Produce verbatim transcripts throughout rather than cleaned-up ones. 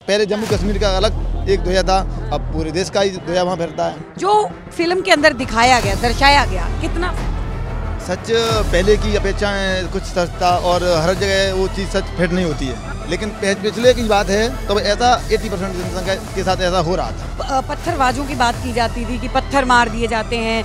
पहले जम्मू कश्मीर का अलग एक ध्वजा था, अब पूरे देश का ही ध्वजा वहाँ फहरता है। जो फिल्म के अंदर दिखाया गया, दर्शाया गया, कितना सच पहले की अपेक्षा कुछ सच था और हर जगह वो चीज़ सच फिट नहीं होती है, लेकिन पिछले की बात है तो ऐसा अस्सी परसेंट जनसंख्या के साथ ऐसा हो रहा था। पत्थरबाजों की बात की जाती थी कि पत्थर मार दिए जाते हैं,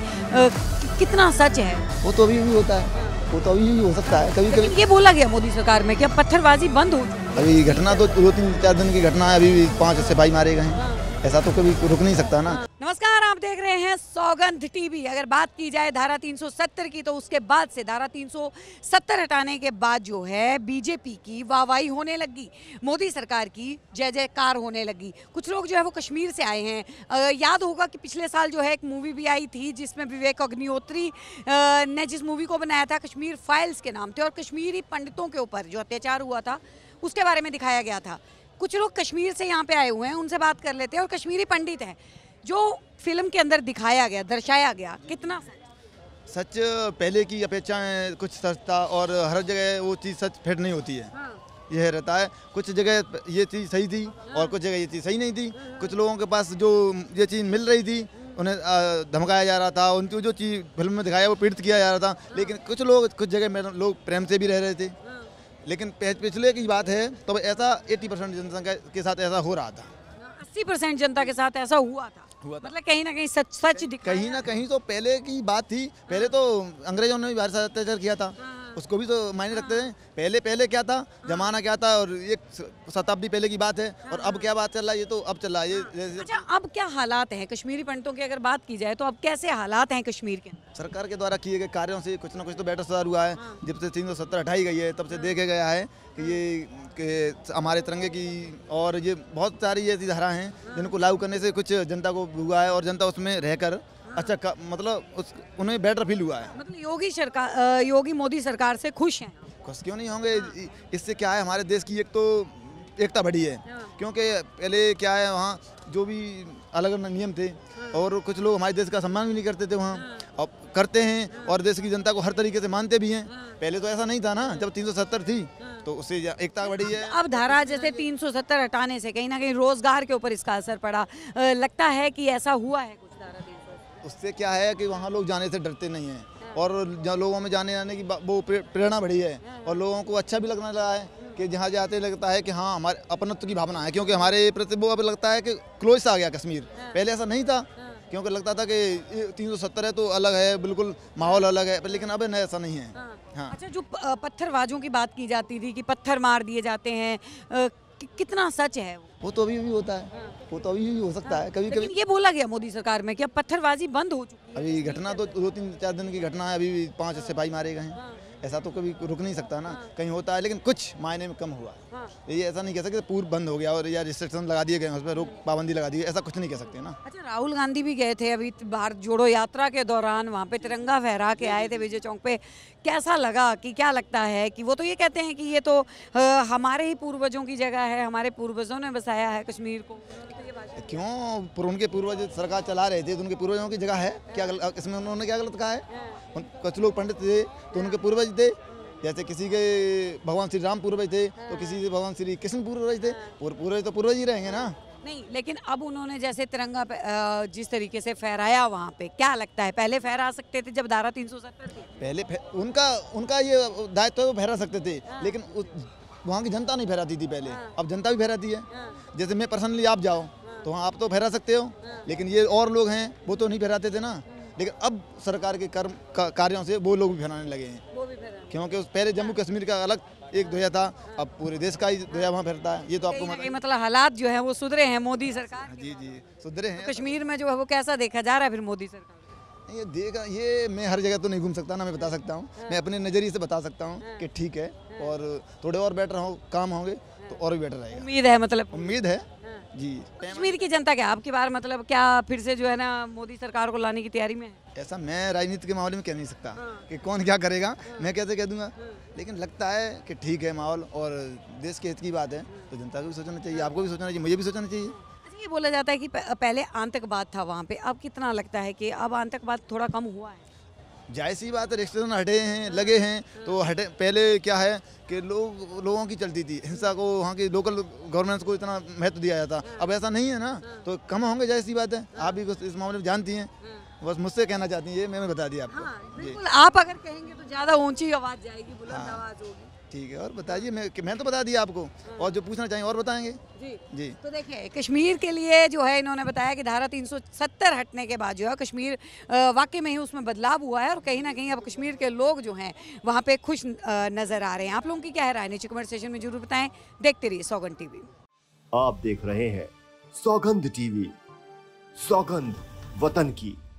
कितना सच है? वो तो अभी भी होता है, वो तो अभी भी हो सकता है कभी कभी। ये बोला गया मोदी सरकार में कि अब पत्थरबाजी बंद हो चुकी है। अभी घटना तो दो तीन चार दिन की घटना है, अभी भी पाँच सिपाही मारे गए हैं, ऐसा तो कभी रुक नहीं सकता ना। नमस्कार, आप देख रहे हैं सौगंध टीवी। अगर बात की जाए धारा तीन सौ सत्तर की, तो उसके बाद से धारा तीन सौ सत्तर हटाने के बाद जो है बीजेपी की वाहवाही होने लगी, मोदी सरकार की जय जयकार होने लगी। कुछ लोग जो है वो कश्मीर से आए हैं। आ, याद होगा कि पिछले साल जो है एक मूवी भी आई थी जिसमें विवेक अग्निहोत्री ने जिस मूवी को बनाया था कश्मीर फाइल्स के नाम थे, और कश्मीरी पंडितों के ऊपर जो अत्याचार हुआ था उसके बारे में दिखाया गया था। कुछ लोग कश्मीर से यहाँ पे आए हुए हैं, उनसे बात कर लेते हैं, और कश्मीरी पंडित हैं। जो फिल्म के अंदर दिखाया गया, दर्शाया गया, कितना सच? सच पहले की अपेक्षा कुछ सच था और हर जगह वो चीज़ सच फिट नहीं होती है। हाँ। यह रहता है, कुछ जगह ये चीज़ सही थी और कुछ जगह ये चीज़ सही नहीं थी। कुछ लोगों के पास जो ये चीज़ मिल रही थी उन्हें धमकाया जा रहा था, उनकी जो चीज़ फिल्म में दिखाया वो पीड़ित किया जा रहा था। लेकिन कुछ लोग कुछ जगह में लोग प्रेम से भी रह रहे थे, लेकिन पिछले की बात है तो ऐसा अस्सी परसेंट जनसंख्या के साथ ऐसा हो रहा था। अस्सी परसेंट जनता के साथ ऐसा हुआ था, हुआ था। मतलब कहीं ना कहीं सच सच कहीं ना कहीं तो पहले की बात थी। पहले तो अंग्रेजों ने भी भारत से अत्याचार किया था, उसको भी तो मायने रखते हैं। पहले पहले क्या था, जमाना क्या था, और एक शताब्दी पहले की बात है, और अब क्या बात चल रहा है, ये तो अब चल रहा है ये। अच्छा, अब क्या हालात हैं कश्मीरी पंडितों की अगर बात की जाए तो अब कैसे हालात हैं कश्मीर के? सरकार के द्वारा किए गए कार्यों से कुछ ना कुछ तो बेटर सुधार हुआ है। जब से तीन सौ सत्तर हटाई गई है तब से देखे गया है कि ये कि हमारे तिरंगे की और ये बहुत सारी ऐसी धारा हैं जिनको लागू करने से कुछ जनता को हुआ है, और जनता उसमें रहकर अच्छा का, मतलब उस उन्हें बेटर फील हुआ है। मतलब योगी सरकार, योगी मोदी सरकार से खुश हैं? खुश क्यों नहीं होंगे? इससे क्या है, हमारे देश की एक तो एकता बढ़ी है, क्योंकि पहले क्या है, वहाँ जो भी अलग अलग नियम थे और कुछ लोग हमारे देश का सम्मान भी नहीं करते थे, वहाँ अब करते हैं और देश की जनता को हर तरीके से मानते भी हैं। पहले तो ऐसा नहीं था ना, जब तीन सौ सत्तर थी तो उससे एकता बढ़ी है। अब धारा जैसे तीन सौ सत्तर हटाने से कहीं ना कहीं रोजगार के ऊपर इसका असर पड़ा, लगता है कि ऐसा हुआ है कुछ? धारा तीन सौ उससे क्या है कि वहाँ लोग जाने से डरते नहीं हैं, और जहाँ लोगों में जाने आने की वो प्रेरणा बढ़ी है, और लोगों को अच्छा भी लगने लगा है कि जहाँ जाते लगता है कि हाँ हमारे अपनत्व की भावना है, क्योंकि हमारे प्रति वो अब लगता है कि क्लोज आ गया कश्मीर। पहले ऐसा नहीं था, क्योंकि लगता था कि तीन सौ सत्तर है तो अलग है, बिल्कुल माहौल अलग है, लेकिन अब ऐसा नहीं है। हाँ। अच्छा, जो पत्थरबाजों की बात की जाती थी कि पत्थर मार दिए जाते हैं, कि, कितना सच है? वो तो अभी भी होता है, वो तो अभी भी हो सकता है कभी कभी। ये बोला गया मोदी सरकार में कि अब पत्थरबाजी बंद हो चुकी है। अभी घटना तो दो तीन चार दिन की घटना है, अभी भी पाँच सिपाही मारे गए हैं, ऐसा तो कभी रुक नहीं सकता ना, कहीं होता है, लेकिन कुछ मायने में कम हुआ। ये ऐसा नहीं कह सकते पूर्ण बंद हो गया और या रिस्ट्रिक्शन लगा दिए गए, उस पर रोक पाबंदी लगा दी गई, ऐसा कुछ नहीं कह सकते ना। अच्छा, राहुल गांधी भी गए थे अभी भारत जोड़ो यात्रा के दौरान, वहाँ पे तिरंगा फहरा के आए थे विजय चौक पे। कैसा लगा, कि क्या लगता है कि वो तो ये कहते हैं कि ये तो आ, हमारे ही पूर्वजों की जगह है, हमारे पूर्वजों ने बसाया है कश्मीर को? क्यों, उनके पूर्वज सरकार चला रहे थे तो उनके पूर्वजों की जगह है क्या? इसमें उन्होंने क्या गलत कहा है? कुछ लोग पंडित थे तो उनके पूर्वज थे, जैसे किसी के भगवान श्री राम पूर्वज थे तो किसी के भगवान श्री कृष्ण पूर्वज थे, पूर्वज तो पूर्वज ही रहेंगे ना। नहीं, लेकिन अब उन्होंने जैसे तिरंगा जिस तरीके से फहराया वहाँ पे, क्या लगता है पहले फहरा सकते थे जब धारा तीन सौ सत्तर थी? पहले उनका उनका ये दायित्व तो फहरा सकते थे, लेकिन वहाँ की जनता नहीं फहराती थी पहले। अब जनता भी फहराती है। जैसे मैं पर्सनली, आप जाओ तो आप तो फहरा सकते हो, लेकिन ये और लोग हैं वो तो नहीं फहराते थे ना। लेकिन अब सरकार के कर्म का, कार्यों से वो लोग भी फहराने लगे हैं, क्योंकि उस पहले जम्मू कश्मीर का अलग एक ध्वजा था, अब पूरे देश का ही ध्वजा वहाँ फहरता है। ये तो आपको मतलब मतलब हालात जो है वो सुधरे हैं मोदी सरकार? जी जी सुधरे हैं। कश्मीर में जो है वो कैसा देखा जा रहा है फिर मोदी सरकार? ये देखा, ये मैं हर जगह तो नहीं घूम सकता ना, मैं बता सकता हूँ, मैं अपने नज़रिए से बता सकता हूँ कि ठीक है, और थोड़े और बेटर हो काम होंगे तो और भी बेटर रहेगा। उम्मीद है, मतलब उम्मीद है जी। कश्मीर की जनता क्या आपकी बार मतलब क्या फिर से जो है ना मोदी सरकार को लाने की तैयारी में है? ऐसा मैं राजनीति के मामले में कह नहीं सकता कि कौन क्या करेगा, मैं कैसे कह दूंगा, लेकिन लगता है कि ठीक है माहौल और देश के हित की बात है तो जनता को भी सोचना चाहिए, आपको भी सोचना चाहिए, मुझे भी सोचना चाहिए। अच्छा, ये बोला जाता है कि पहले आतंकवाद था वहाँ पे, अब कितना लगता है कि अब आतंकवाद थोड़ा कम हुआ है? जायज़ सी बात है, रिस्ट्रिक्शन हटे हैं, लगे हैं तो हटे। पहले क्या है कि लोग लोगों की चलती थी हिंसा को, वहाँ की लोकल गवर्नमेंट को इतना महत्व दिया जाता, अब ऐसा नहीं है ना, तो कम होंगे, जायज़ सी बात है। आप भी कुछ इस मामले में जानती हैं, बस मुझसे कहना चाहती हैं, ये मैंने बता दिया आपको। हाँ, जी बिल्कुल, आप अगर कहेंगे तो ज़्यादा ऊंची आवाज़ जाएगी, बुलंद हाँ। आवाज़ होगी। ठीक है, और बताइए, मैं मैं तो बता दिया आपको, और जो पूछना चाहेंगे और बताएंगे। जी जी तो देखिए, कश्मीर के लिए जो है इन्होंने बताया कि धारा तीन सौ सत्तर हटने के बाद जो है कश्मीर अ, वाकई में ही उसमें बदलाव हुआ है और कहीं ना कहीं अब कश्मीर के लोग जो हैं वहाँ पे खुश अ, नज़र आ रहे हैं। आप लोगों की क्या है राय, नीचे कमेंट सेशन में जरूर बताएं। देखते रहिए सौगंध टीवी। आप देख रहे हैं सौगंध टीवी, सौगंध वतन की।